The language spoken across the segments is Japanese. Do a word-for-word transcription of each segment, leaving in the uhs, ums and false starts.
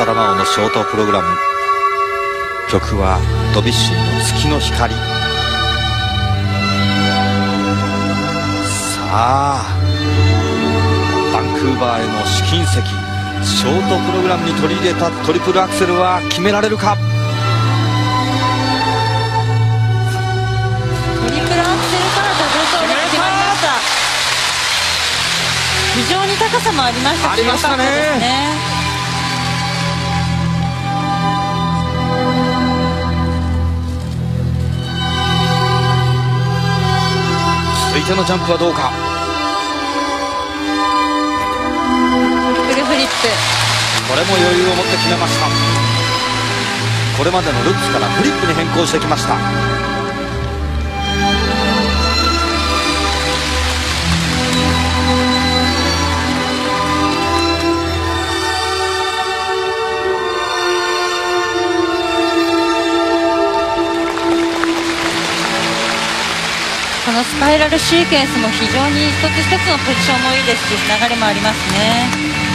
浅田真央のショートプログラム、曲はドビュッシーの月の光。さあバンクーバーへの試金石、ショートプログラムに取り入れたトリプルアクセルは決められるか。 トリプルアクセルからダブルトウループ決まりました。非常に高さもありました。 ありましたね。続いてのジャンプはどうか。 フルフリップ、 これも余裕を持って決めました。これまでのルッツからフリップに変更してきました。 このスパイラルシーケンスも非常に一つ一つのポジションもいいですし、流れもありますね。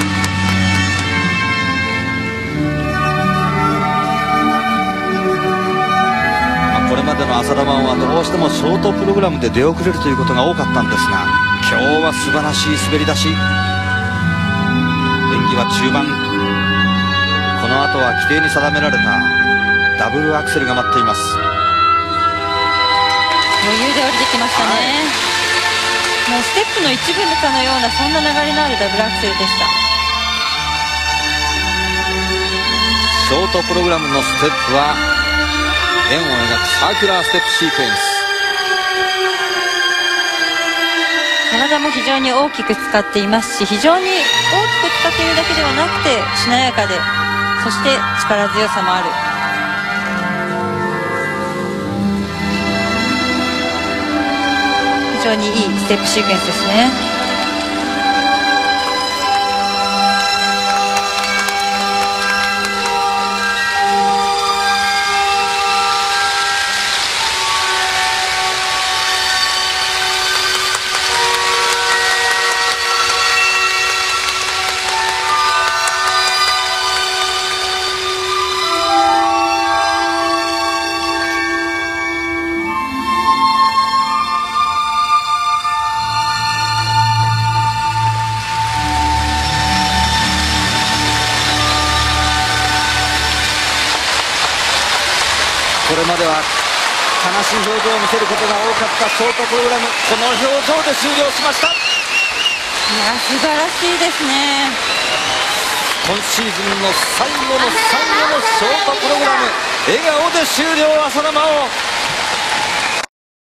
まあ、これまでの浅田真央はどうしてもショートプログラムで出遅れるということが多かったんですが、今日は素晴らしい滑り出し。演技は中盤、この後は規定に定められたダブルアクセルが待っています。 余裕で降りてきましたね、はい、もうステップの一部かのような、そんな流れのあるダブルアクセルでした。 ショートプログラムのステップは円を描くサーキュラーステップシークエンス。 体も非常に大きく使っていますし、非常に大きく使っているだけではなくてしなやかで、そして力強さもある。非常にいいステップシークエンスですね。 これまでは悲しい表情を見せることが多かったショートプログラム、この表情で終了しました。いや、素晴らしいですね。 今シーズンの最後の最後のショートプログラム、笑顔で終了、浅田真央。